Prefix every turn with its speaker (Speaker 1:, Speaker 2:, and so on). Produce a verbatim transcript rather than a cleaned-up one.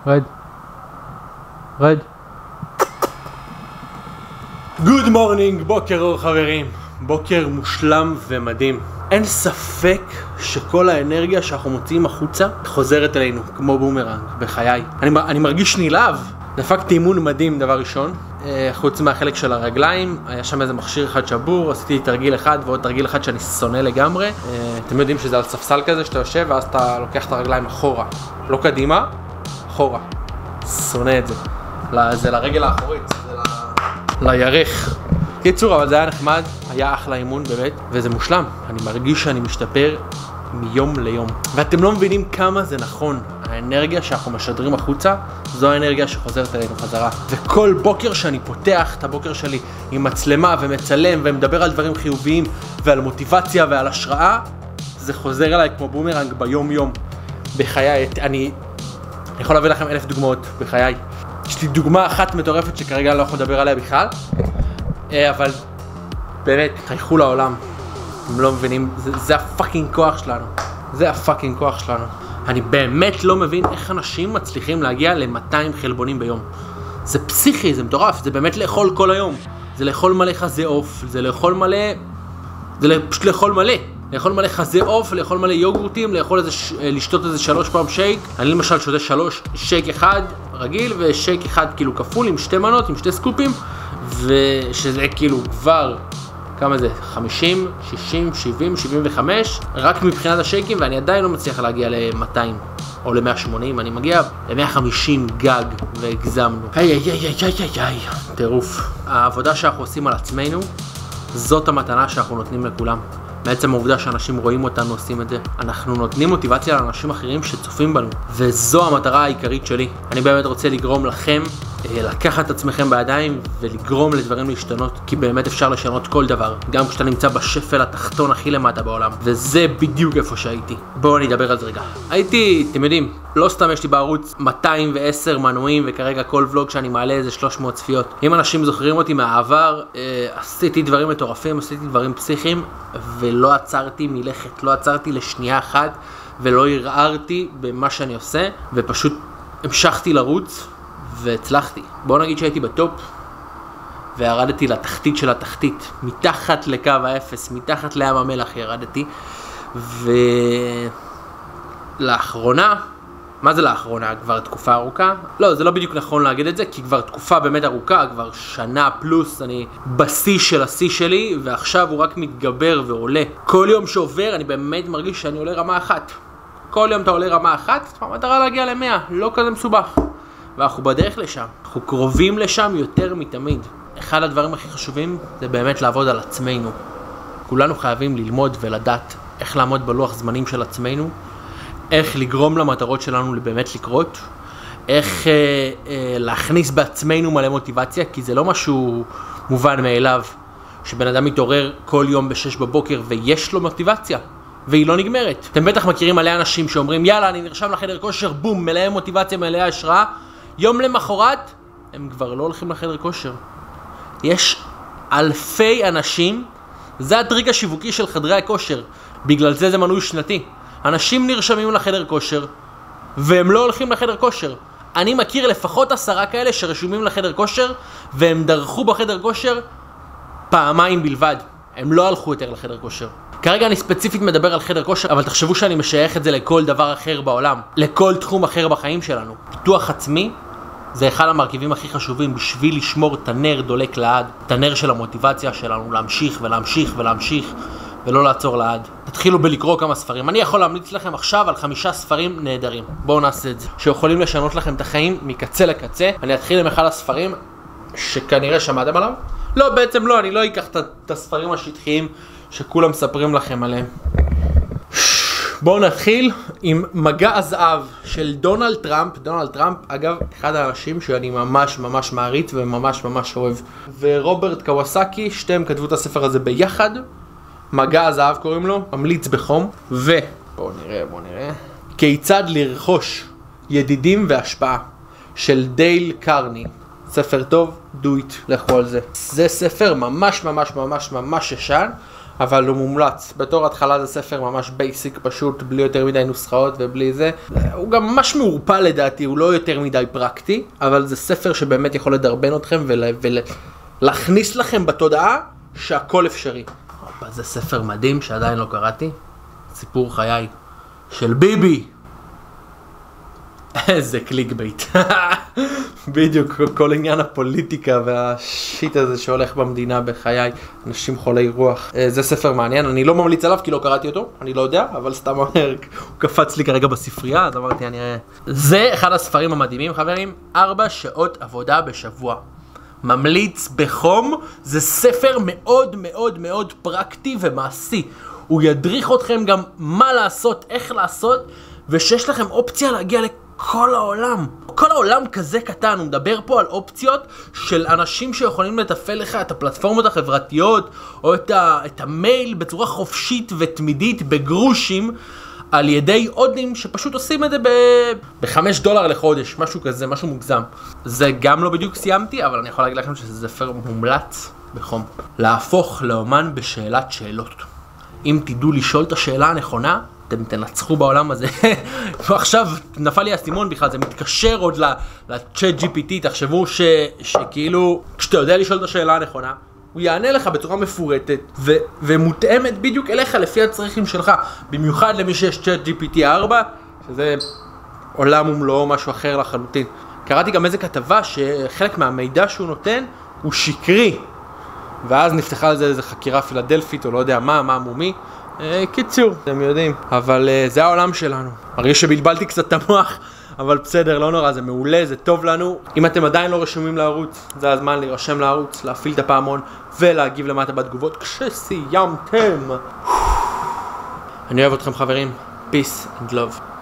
Speaker 1: רד. רד. גוד מורנינג, בוקר אור חברים. בוקר מושלם ומדהים. אין ספק שכל האנרגיה שאנחנו מוציאים החוצה חוזרת אלינו, כמו בומרנג, בחיי. אני, אני מרגיש נלהב. דפקתי אימון מדהים דבר ראשון. חוץ מהחלק של הרגליים, היה שם איזה מכשיר אחד שבור, עשיתי תרגיל אחד ועוד תרגיל אחד שאני שונא לגמרי. אתם יודעים שזה על ספסל כזה שאתה יושב ואז אתה לוקח את הרגליים אחורה. לא קדימה, אחורה. שונא את זה. זה לרגל האחורית, זה ל... לירך. קיצור, אבל זה היה נחמד, היה אחלה אימון באמת, וזה מושלם. אני מרגיש שאני משתפר מיום ליום. ואתם לא מבינים כמה זה נכון. האנרגיה שאנחנו משדרים החוצה, זו האנרגיה שחוזרת אלינו חזרה. וכל בוקר שאני פותח את הבוקר שלי עם מצלמה ומצלם ומדבר על דברים חיוביים ועל מוטיבציה ועל השראה, זה חוזר אליי כמו בומרנג ביום יום. בחיי, אני, אני יכול להביא לכם אלף דוגמאות בחיי. יש לי דוגמה אחת מטורפת שכרגע אני לא יכול לדבר עליה בכלל, אבל באמת, חייכו לעולם. אתם לא מבינים, זה, זה הפאקינג כוח שלנו. זה הפאקינג כוח שלנו. אני באמת לא מבין איך אנשים מצליחים להגיע ל-מאתיים חלבונים ביום. זה פסיכי, זה מטורף, זה באמת לאכול כל היום. זה לאכול מלא חזה עוף, זה לאכול מלא... זה פשוט לאכול מלא. לאכול מלא חזה עוף, לאכול מלא יוגורטים, לאכול איזה, לשתות איזה שלוש פעם שייק. אני למשל שותה שלוש, שייק אחד רגיל ושייק אחד כאילו כפול עם שתי מנות, עם שתי סקופים. ושזה כאילו כבר... כמה זה? חמישים, שישים, שבעים, שבעים וחמש רק מבחינת השייקים, ואני עדיין לא מצליח להגיע ל-מאתיים או ל-מאה ושמונים, אני מגיע ל-מאה וחמישים גג והגזמנו. היי היי היי היי היי היי, טירוף. העבודה שאנחנו עושים על עצמנו, זאת המתנה שאנחנו נותנים לכולם. בעצם העובדה שאנשים רואים אותנו עושים את זה, אנחנו נותנים מוטיבציה לאנשים אחרים שצופים בנו, וזו המטרה העיקרית שלי. אני באמת רוצה לגרום לכם לקחת את עצמכם בידיים ולגרום לדברים להשתנות, כי באמת אפשר לשנות כל דבר, גם כשאתה נמצא בשפל התחתון הכי למטה בעולם, וזה בדיוק איפה שהייתי. בואו אני אדבר על זה רגע. הייתי, אתם יודעים, לא סתם יש לי בערוץ מאתיים ועשר מנויים, וכרגע כל ולוג שאני מעלה איזה שלוש מאות צפיות. אם אנשים זוכרים אותי מהעבר, אה, עשיתי דברים מטורפים, עשיתי דברים פסיכיים, ולא עצרתי מלכת, לא עצרתי לשנייה אחת, ולא הרערתי במה שאני עושה, ופשוט המשכתי לרוץ, והצלחתי. בואו נגיד שהייתי בטופ, וירדתי לתחתית של התחתית, מתחת לקו האפס, מתחת לים המלח ירדתי, ולאחרונה, מה זה לאחרונה? כבר תקופה ארוכה? לא, זה לא בדיוק נכון להגיד את זה, כי כבר תקופה באמת ארוכה, כבר שנה פלוס, אני בשיא של השיא שלי, ועכשיו הוא רק מתגבר ועולה. כל יום שעובר אני באמת מרגיש שאני עולה רמה אחת. כל יום אתה עולה רמה אחת, המטרה להגיע ל-מאה, לא כזה מסובך. ואנחנו בדרך לשם, אנחנו קרובים לשם יותר מתמיד. אחד הדברים הכי חשובים זה באמת לעבוד על עצמנו. כולנו חייבים ללמוד ולדעת איך לעמוד בלוח זמנים של עצמנו, איך לגרום למטרות שלנו באמת לקרות, איך אה, אה, להכניס בעצמנו מלא מוטיבציה, כי זה לא משהו מובן מאליו, שבן אדם מתעורר כל יום בשש בבוקר ויש לו מוטיבציה, והיא לא נגמרת. אתם בטח מכירים מלא אנשים שאומרים, יאללה, אני נרשם לחדר כושר, בום, מלא מוטיבציה, מלא השראה, יום למחרת, הם כבר לא הולכים לחדר כושר. יש אלפי אנשים, זה הטריק השיווקי של חדרי הכושר, בגלל זה זה מנוי שנתי. אנשים נרשמים לחדר כושר, והם לא הולכים לחדר כושר. אני מכיר לפחות עשרה כאלה שרשומים לחדר כושר, והם דרכו בחדר כושר פעמיים בלבד. הם לא הלכו יותר לחדר כושר. כרגע אני ספציפית מדבר על חדר כושר, אבל תחשבו שאני משייך את זה לכל דבר אחר בעולם, לכל תחום אחר בחיים שלנו. פיתוח עצמי זה אחד המרכיבים הכי חשובים בשביל לשמור את הנר דולק לעד, את הנר של המוטיבציה שלנו להמשיך ולהמשיך ולהמשיך ולא לעצור לעד. תתחילו בלקרוא כמה ספרים. אני יכול להמליץ לכם עכשיו על חמישה ספרים נהדרים. בואו נעשה את זה. שיכולים לשנות לכם את החיים מקצה לקצה. אני אתחיל עם אחד הספרים שכנראה שמעתם עליו. לא, בעצם לא, אני לא אקח את הספרים השטחיים שכולם מספרים לכם עליהם. בואו נתחיל עם מגע הזהב של דונלד טראמפ. דונלד טראמפ, אגב, אחד האנשים שאני ממש ממש מעריץ וממש ממש אוהב. ורוברט קוואסקי, שתיהם כתבו את הספר הזה ביחד. מגע הזהב קוראים לו, ממליץ בחום. ובואו נראה, בואו נראה. כיצד לרכוש ידידים והשפעה של דייל קרני. ספר טוב, do it, לכו על זה. זה ספר ממש ממש ממש ממש ישן, אבל הוא מומלץ. בתור התחלה זה ספר ממש בייסיק פשוט, בלי יותר מדי נוסחאות ובלי זה. הוא גם ממש מעורפל לדעתי, הוא לא יותר מדי פרקטי, אבל זה ספר שבאמת יכול לדרבן אתכם ולהכניס לכם בתודעה שהכל אפשרי. זה ספר מדהים שעדיין לא קראתי, סיפור חיי של ביבי. איזה קליק בייט. בדיוק, כל עניין הפוליטיקה והשיט הזה שהולך במדינה בחיי, אנשים חולי רוח. זה ספר מעניין, אני לא ממליץ עליו כי לא קראתי אותו, אני לא יודע, אבל סתם אומר, הוא קפץ לי כרגע בספרייה, אז אמרתי אני אראה. זה אחד הספרים המדהימים חברים, ארבע שעות עבודה בשבוע. ממליץ בחום, זה ספר מאוד מאוד מאוד פרקטי ומעשי. הוא ידריך אתכם גם מה לעשות, איך לעשות, ושיש לכם אופציה להגיע לכל העולם. כל העולם כזה קטן, הוא מדבר פה על אופציות של אנשים שיכולים לתפעל לך את הפלטפורמות החברתיות, או את, ה, את המייל בצורה חופשית ותמידית בגרושים, על ידי אודים שפשוט עושים את זה בחמש דולר לחודש, משהו כזה, משהו מוגזם. זה גם לא בדיוק סיימתי, אבל אני יכול להגיד לכם שזה ספר מומלץ בחום. להפוך לאומן בשאלת שאלות. אם תדעו לשאול את השאלה הנכונה, אתם תנצחו בעולם הזה. ועכשיו נפל לי הסימון בכלל, זה מתקשר עוד לצ'אט ג'י פי טי, תחשבו ש, שכאילו, כשאתה יודע לשאול את השאלה הנכונה, הוא יענה לך בצורה מפורטת ו- ומותאמת בדיוק אליך לפי הצרכים שלך. במיוחד למי שיש צ'אט ג'י פי טי ארבע, שזה עולם ומלואו, משהו אחר לחלוטין. קראתי גם איזה כתבה שחלק מהמידע שהוא נותן הוא שקרי. ואז נפתחה על זה איזה חקירה פילדלפית או לא יודע מה, מה מומי. אה, קיצור, אתם יודעים. אבל אה, זה העולם שלנו. מרגיש שבלבלתי קצת את המוח. אבל בסדר, לא נורא, זה מעולה, זה טוב לנו. אם אתם עדיין לא רשומים לערוץ, זה הזמן להירשם לערוץ, להפעיל את הפעמון ולהגיב למטה בתגובות כשסיימתם. אני אוהב אתכם חברים. Peace and love.